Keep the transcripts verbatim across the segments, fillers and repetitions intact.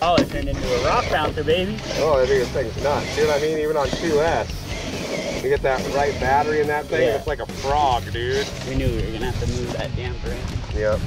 Oh, it turned into a rock bouncer, baby. Oh, I think this thing's nuts. See what I mean? Even on two S. You get that right battery in that thing, yeah. It's like a frog, dude. We knew we were gonna have to move that damper in. Yep.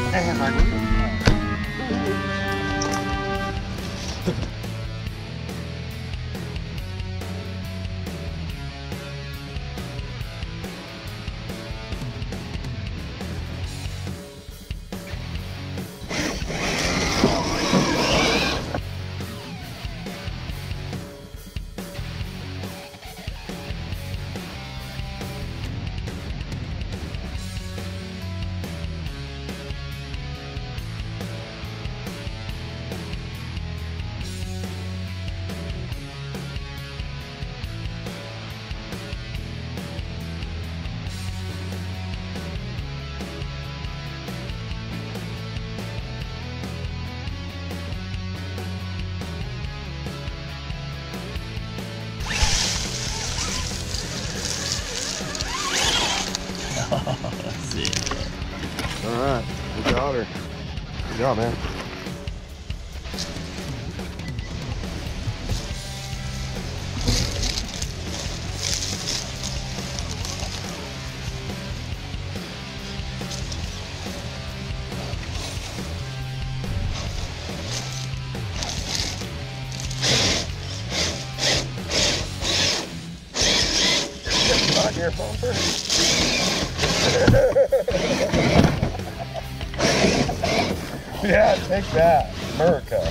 All right, we got her. Good job, man. Not your bumper. Yeah, take that, America.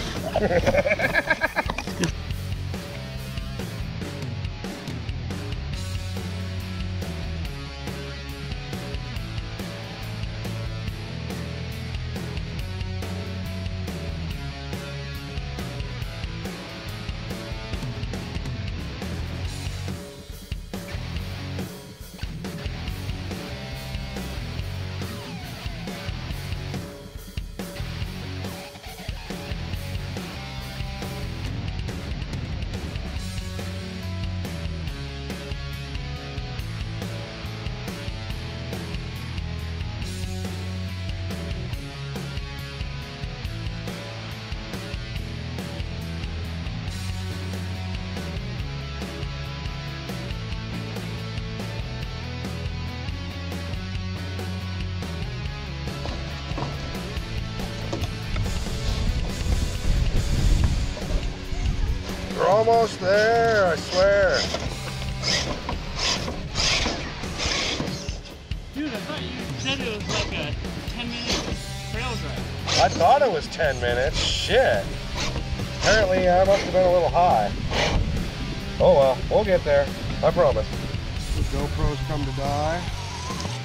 We're almost there, I swear. Dude, I thought you said it was like a ten minute trail drive. I thought it was ten minutes. Shit. Apparently I must have been a little high. Oh well, we'll get there. I promise. The GoPro's come to die.